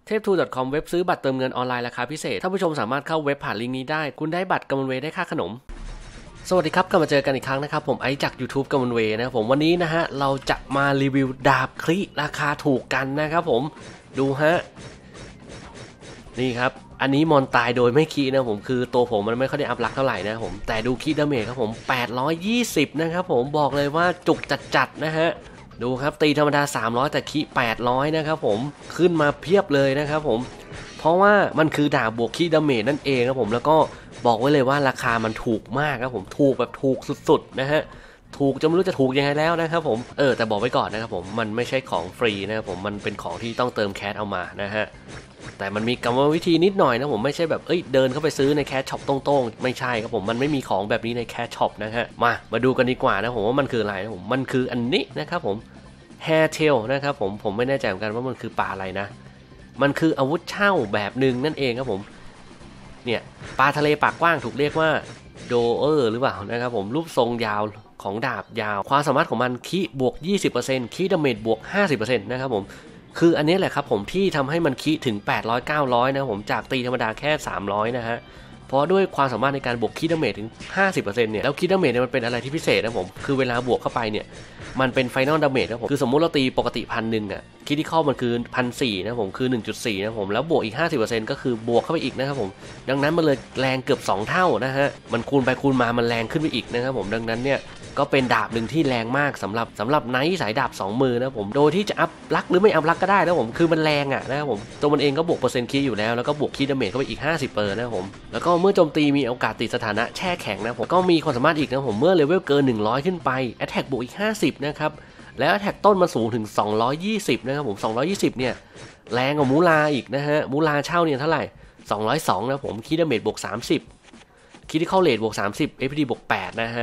ทพทู .com เว็บซื้อบัตรเติมเงินออนไลน์ราคาพิเศษท่านผู้ชมสามารถเข้าเว็บผ่านลิงก์นี้ได้คุณได้บัตรกำมลเวได้ค่าขนมสวัสดีครับกลับมาเจอกันอีกครั้งนะครับผมไอจาก YouTube กำมลเวนะครับผมวันนี้นะฮะเราจะมารีวิวดาบคลิราคาถูกกันนะครับผมดูฮะนี่ครับอันนี้มอนตายโดยไม่คีนะผมคือตัวผมมันไม่ค่อยได้อัพลักเท่าไหร่นะผมแต่ดูคีดาเมจครับผม820นะครับผมบอกเลยว่าจุกจัดๆนะฮะดูครับตีธรรมดา300แต่คี800นะครับผมขึ้นมาเพียบเลยนะครับผมเพราะว่ามันคือดาบบวกคีดาเมจนั่นเองครับผมแล้วก็บอกไว้เลยว่าราคามันถูกมากครับผมถูกแบบถูกสุดๆนะฮะถูกจะไม่รู้จะถูกยังไงแล้วนะครับผมแต่บอกไว้ก่อนนะครับผมมันไม่ใช่ของฟรีนะครับผมมันเป็นของที่ต้องเติมแคชเอามานะฮะแต่มันมีกรรมวิธีนิดหน่อยนะผมไม่ใช่แบบเดินเข้าไปซื้อในแคชช็อปตรงๆไม่ใช่ครับผมมันไม่มีของแบบนี้ในแคชช็อปนะฮะมาดูกันดีกว่านะผมว่ามันคืออะไรนะผมมันคืออันนี้นะครับผมแฮร์เทลนะครับผมไม่แน่ใจเหมือนกันว่ามันคือปลาอะไรนะมันคืออาวุธเช่าแบบหนึ่งนั่นเองครับผมเนี่ยปลาทะเลปากกว้างถูกเรียกว่าโดหรือเปล่านะครับผมรูปทรงยาวของดาบยาวความสามารถของมันคีบวก 20% คีดาเมจบวก 50% นะครับผมคืออันนี้แหละครับผมที่ทำให้มันคีถึง800-900นะผมจากตีธรรมดาแค่300นะฮะเพราะด้วยความสามารถในการบวกคีดาเมจถึง 50% เนี่ยแล้วคีดาเมจเนี่ยมันเป็นอะไรที่พิเศษนะผมคือเวลาบวกเข้าไปเนี่ยมันเป็นไฟนอลดาเมจนะผมคือสมมุติเราตีปกติ 1,000 อ่ะคิดที่เข้ามันคือ 1,400 นะผมคือ 1.4 นะผมแล้วบวกอีก 50% ก็คือบวกเข้าไปอีกนะครับผมดังนั้นมันเลยแรงเกือบ2เท่านะฮะมันคูณไปคูณมามันแรงขึ้นไปอีกนะครับผมดังนั้นเนี่ยก็เป็นดาบหนึ่งที่แรงมากสำหรับไนท์สายดาบ2มือนะผมโดยที่จะอัพลักหรือไม่อัพลักก็ได้นะผมคือมันแรงอ่ะนะครับผมตัวมันเองก็บวกเปอร์เซ็นต์คีอยู่แล้วก็บวกคีดาเมจเข้าไปอีก 50% นะครับผมแล้วก็เมื่อโจมตีมีโอกาสติดสถานะแช่แข็งนะผมก็มีความสามารถอีกนะผมเมื่อเลเวลเกิน100ขึ้นไปแอตแทคบวกอีก50นะครับแล้วแท็กต้นมันสูงถึง220นะครับผม220เนี่ยแรงกว่ามูลาอีกนะฮะมูลาเช่าเนี่ยเท่าไหร่202นะผมคีดาเมจบวก30คีดที่เข้าเรทบวก30 FPD บวก8นะฮะ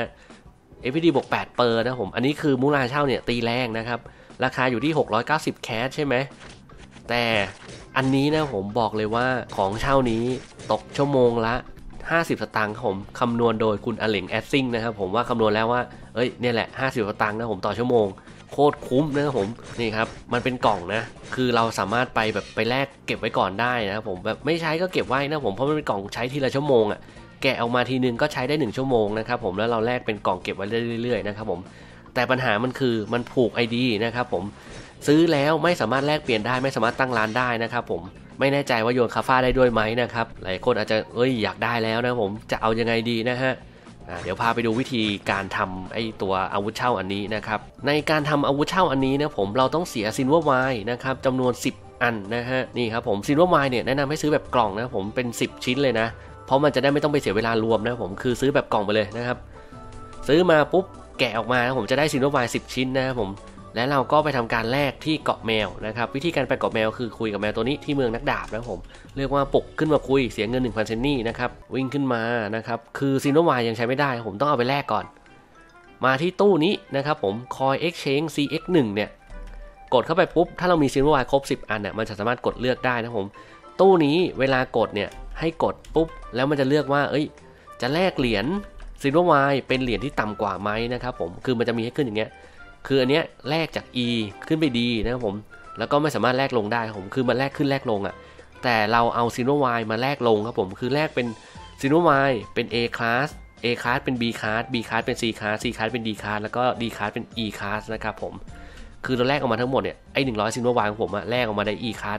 FPD บวก8เปอร์นะผมอันนี้คือมูลาเช่าเนี่ยตีแรงนะครับราคาอยู่ที่690แคชใช่ไหมแต่อันนี้นะผมบอกเลยว่าของเช่านี้ตกชั่วโมงละ50 สตางค์ผมคำนวณโดยคุณอเหลงแอดซิงนะครับผมว่าคำนวณแล้วว่าเนี่ยแหละ50 สตางค์นะผมต่อชั่วโมงโคตรคุ้มนะครับผมนี่ครับมันเป็นกล่องนะคือเราสามารถไปแลกเก็บไว้ก่อนได้นะครับผมแบบไม่ใช้ก็เก็บไว้นะผมเพราะมันเป็นกล่องใช้ทีละชั่วโมงอ่ะแกะออกมาทีนึงก็ใช้ได้1ชั่วโมงนะครับผมแล้วเราแลกเป็นกล่องเก็บไว้เรื่อยๆนะครับผมแต่ปัญหามันคือมันผูก ID นะครับผมซื้อแล้วไม่สามารถแลกเปลี่ยนได้ไม่สามารถตั้งร้านได้นะครับผมไม่แน่ใจว่าโยนคาฟ้าได้ด้วยไหมนะครับหลายคนอาจจะอยากได้แล้วนะผมจะเอายังไงดีนะฮะเดี๋ยวพาไปดูวิธีการทำตัวอาวุธเช่าอันนี้นะครับในการทำอาวุธเช่าอันนี้นะผมเราต้องเสียซิลเวอร์ไวน์นะครับจำนวน10อันนะฮะนี่ครับผมซิลเวอร์ไวน์เนี่ยแนะนำให้ซื้อแบบกล่องนะผมเป็น10ชิ้นเลยนะเพราะมันจะได้ไม่ต้องไปเสียเวลารวมนะผมคือซื้อแบบกล่องไปเลยนะครับซื้อมาปุ๊บแกะออกมาผมจะได้ซิลเวอร์ไวน์10ชิ้นนะครับผมและเราก็ไปทำการแลกที่เกาะแมวนะครับวิธีการไปเกาะแมวคือคุยกับแมวตัวนี้ที่เมืองนักดาบนะผมเรียกว่าปลุกขึ้นมาคุยเสียเงิน 1,000 เซนนี่นะครับวิ่งขึ้นมานะครับคือซินโนวายยังใช้ไม่ได้ผมต้องเอาไปแลกก่อนมาที่ตู้นี้นะครับผม Coin Exchange CX1 เนี่ยกดเข้าไปปุ๊บถ้าเรามีซินโนวายครบ10อันเนี่ยมันจะสามารถกดเลือกได้นะผมตู้นี้เวลากดเนี่ยให้กดปุ๊บแล้วมันจะเลือกว่าจะแลกเหรียญซินโนวายเป็นเหรียญที่ต่ำกว่าไหมนะครับผมคือมันจะมีให้ขึ้นอย่างเงี้ยคืออันเนี้ยแลกจาก E ขึ้นไป D นะครับผมแล้วก็ไม่สามารถแลกลงได้ผมคือมันแลกขึ้นแลกลงอ่ะแต่เราเอาซิโนวายมาแลกลงครับผมคือแลกเป็นซิโนวายเป็น A class A class เป็น B class B class เป็น C class C class เป็น D class แล้วก็ D class เป็น E class นะครับผมคือเราแลกออกมาทั้งหมดเนี่ย100ซิโนวายของผมอะแลกออกมาได้ E class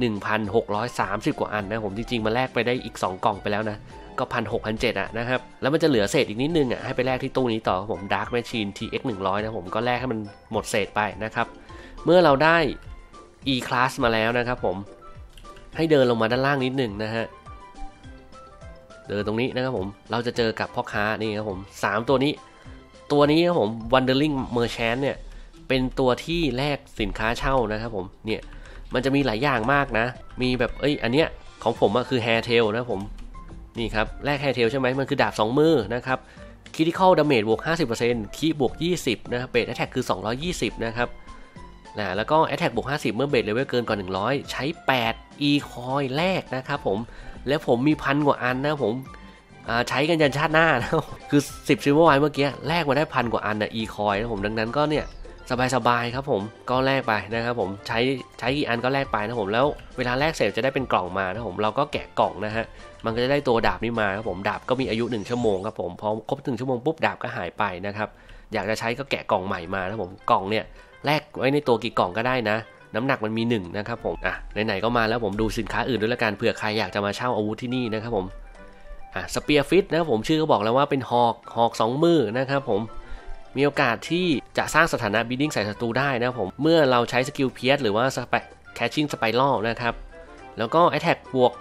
1,630 กว่าอันนะผมจริงๆมาแลกไปได้อีก2กล่องไปแล้วนะก็ 1,600-1,700 อ่ะนะครับแล้วมันจะเหลือเศษอีกนิดนึงอ่ะให้ไปแลกที่ตู้นี้ต่อผม Dark Machine TX 100นะผมก็แลกให้มันหมดเศษไปนะครับเมื่อเราได้ E class มาแล้วนะครับผมให้เดินลงมาด้านล่างนิดนึงนะฮะเดินตรงนี้นะครับผมเราจะเจอกับพ่อค้านี่ครับผม3ตัวนี้ครับผม Wandering Merchant เนี่ยเป็นตัวที่แลกสินค้าเช่านะครับผมเนี่ยมันจะมีหลายอย่างมากนะมีแบบอันเนี้ยของผมคือ Hair Tail นะผมนี่ครับแลกแฮร์เทลใช่ไหมมันคือดาบ2มือนะครับคิทิคอลดาเมจบวก 50% คีบวก 20นะครับเบสแอทแทคคือ220นะครับแล้วก็แอทแทคบวก 50เมื่อเบสเลเวลเกินกว่า100ใช้8 E คอยแลกนะครับผมแล้วผมมี1,000 กว่าอันนะผมใช้กันยันชาติหน้านะคือ10ซิลเวอร์ไวน์เมื่อกี้แลกมาได้1,000 กว่าอันนะ E คอยนะผมดังนั้นก็เนี่ยสบายๆครับผมก็แลกไปนะครับผมใช้กี่อันก็แลกไปนะผมแล้วเวลาแลกเสร็จจะได้เป็นกล่องมานะผมเราก็แกะกล่องนะฮะมันก็จะได้ตัวดาบนี้มาครับผมดาบก็มีอายุ1 ชั่วโมงครับผมพอครบ1 ชั่วโมงปุ๊บดาบก็หายไปนะครับอยากจะใช้ก็แกะกล่องใหม่มานะผมกล่องเนี่ยแลกไว้ในตัวกี่กล่องก็ได้นะน้ำหนักมันมี1นะครับผมไหนๆก็มาแล้วผมดูสินค้าอื่นด้วยละกันเผื่อใครอยากจะมาเช่าอาวุธที่นี่นะครับผมสเปียร์ฟิตนะครับผมชื่อก็บอกแล้วว่าเป็นหอก2 มือนะครับผมมีโอกาสที่จะสร้างสถานะบีดิ้งใส่ศัตรูได้นะครับผมเมื่อเราใช้สกิลเพียสหรือว่าแคชชิ่งสไปรัลนะครับแล้วก็ Attack บวก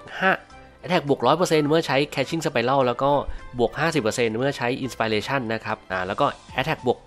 5 Attack บวก 100% เมื่อใช้ Catching Spiral แล้วก็บวก 50% เมื่อใช้ Inspiration นะครับแล้วก็ Attack บวก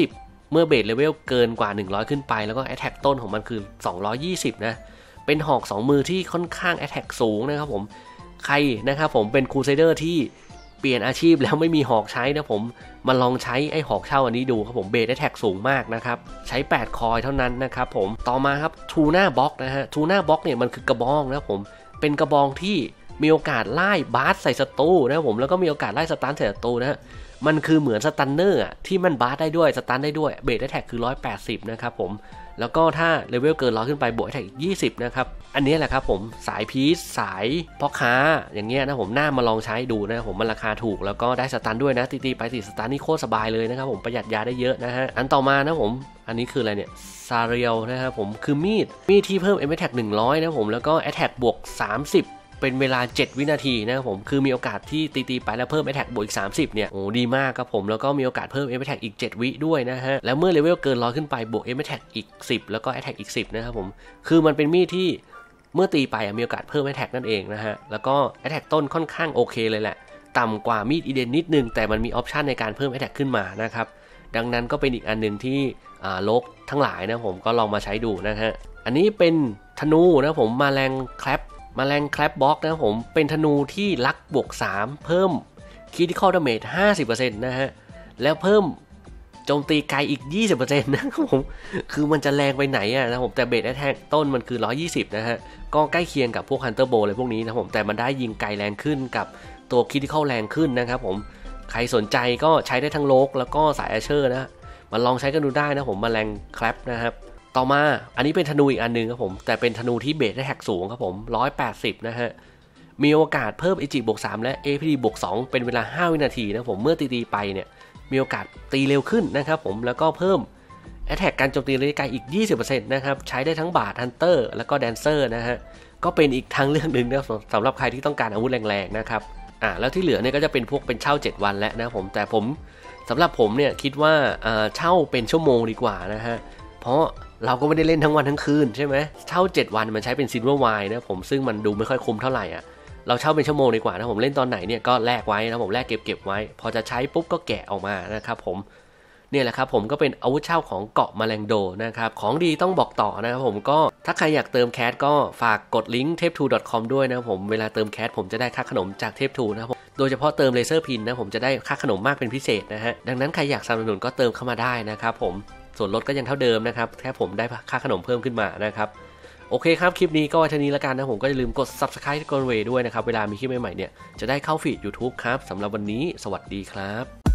30 เมื่อเบสเลเวลเกินกว่า100ขึ้นไปแล้วก็ Attack ต้นของมันคือ220นะเป็นหอก2 มือที่ค่อนข้าง Attack สูงนะครับผมใครนะครับผมเป็น Crusader ที่เปลี่ยนอาชีพแล้วไม่มีหอกใช้นะผมมาลองใช้ไอ้หอกเช่าอันนี้ดูครับผมเบสแท็กสูงมากนะครับใช้8 คอยเท่านั้นนะครับผมต่อมาครับทูน่าบ็อกนะฮะทูน่าบ็อกเนี่ยมันคือกระบองนะผมเป็นกระบองที่มีโอกาสไล่บาสใส่ศัตรูนะผมแล้วก็มีโอกาสไล่สตันใส่ศัตรูนะฮะมันคือเหมือนสตันเนอร์ที่มันบาสได้ด้วยสตันได้ด้วยเบสแท็กคือ180นะครับผมแล้วก็ถ้าเลเวลเกิน100ขึ้นไปบวกแท็กอีก20นะครับอันนี้แหละครับผมสายพีซสายพ่อค้าอย่างเงี้ยนะผมน่ามาลองใช้ดูนะผมมันราคาถูกแล้วก็ได้สตันด้วยนะตีไป4 สตันนี่โคตรสบายเลยนะครับผมประหยัดยาได้เยอะนะฮะอันต่อมานะผมอันนี้คืออะไรเนี่ยซาเรียลนะครับผมคือมีดที่เพิ่ม Attack 100นะผมแล้วก็ Attack บวก30เป็นเวลา7 วินาทีนะครับผมคือมีโอกาสที่ตีไปแล้วเพิ่ม Attack บวกอีก30เนี่ยโอ้ดีมากครับผมแล้วก็มีโอกาสเพิ่ม Attack อีก7 วิด้วยนะฮะแล้วเมื่อเลเวลเกิน100ขึ้นไปบวก Attack อีก10แล้วก็ Attack อีก10นะครับผมคือมันเป็นมีดที่เมื่อตีไปมีโอกาสเพิ่ม Attack นั่นเองนะฮะแล้วก็ Attack ต้นค่อนข้างโอเคเลยแหละต่ำกว่ามีดอีเดนนิดนึงแต่มันมีออปชันในการเพิ่ม Attack ขึ้นมานะครับดังนั้นก็เป็นอีกอันนึงที่โลกทั้งหลายนะผมก็ลองมาใช้ดูนะฮะอันนี้เป็นธนูนะผมมาแรงแคลปบ็อกนะครับผมเป็นธนูที่ลักบวก3เพิ่มคิติคอลดาเมจ 50% นะฮะแล้วเพิ่มโจมตีไกลอีก 20% นะครับผมคือมันจะแรงไปไหนนะผมแต่เบสแอทแทกต้นมันคือ120นะฮะก็ใกล้เคียงกับพวกฮันเตอร์โบเลยพวกนี้นะผมแต่มันได้ยิงไกลแรงขึ้นกับตัวคิติคอลแรงขึ้นนะครับผมใครสนใจก็ใช้ได้ทั้งโลกแล้วก็สายอาเชอร์นะมาลองใช้กันดูได้นะผมมาแรงแคลปนะครับต่อมาอันนี้เป็นธนูอีกอันนึงครับผมแต่เป็นธนูที่เบสแท็กสูงครับผม180นะฮะมีโอกาสเพิ่ม AG บวก3และ APD บวก2เป็นเวลา5 วินาทีนะผมเมื่อตีไปเนี่ยมีโอกาสตีเร็วขึ้นนะครับผมแล้วก็เพิ่ม Attack การโจมตีระยะไกลอีก 20% นะครับใช้ได้ทั้งบาร์ Hunter แล้วก็ Dancer นะฮะก็เป็นอีกทางเลือกหนึ่งนะสำหรับใครที่ต้องการอาวุธแรงๆนะครับแล้วที่เหลือเนี่ยก็จะเป็นพวกเป็นเช่า7 วันแล้วนะผมแต่ผมสำหรับผมเนี่ยคิดว่าเช่าเป็นชั่วโมงดีกว่านะฮะเพราะเราก็ไม่ได้เล่นทั้งวันทั้งคืนใช่ไหมเช่า7 วันมันใช้เป็นซิลเวอร์ไวน์นะผมซึ่งมันดูไม่ค่อยคุ้มเท่าไหร่เราเช่าเป็นชั่วโมงดีกว่านะผมเล่นตอนไหนเนี่ยก็แลกไว้นะผมแลกเก็บไว้พอจะใช้ปุ๊บก็แกะออกมานะครับผมเนี่ยแหละครับผมก็เป็นอาวุธเช่าของเกาะแมลงโดนะครับของดีต้องบอกต่อนะครับผมก็ถ้าใครอยากเติมแคสก็ฝากกดลิงก์ tape2.com ด้วยนะผมเวลาเติมแคสผมจะได้ค่าขนมจาก tape2 นะครับโดยเฉพาะเติมเลเซอร์พินนะผมจะได้ค่าขนมมากเป็นพิเศษนะฮะดังนั้นใครอยากสนับสนุนก็เติมเข้ามาได้นะครับผมส่วนลดก็ยังเท่าเดิมนะครับแค่ผมได้ค่าขนมเพิ่มขึ้นมานะครับโอเคครับคลิปนี้ก็เท่านี้ละกันนะผมก็อย่าลืมกด Subscribe ที่กดเวด้วยนะครับเวลามีคลิปใหม่ๆเนี่ยจะได้เข้าฟีด YouTube ครับสำหรับวันนี้สวัสดีครับ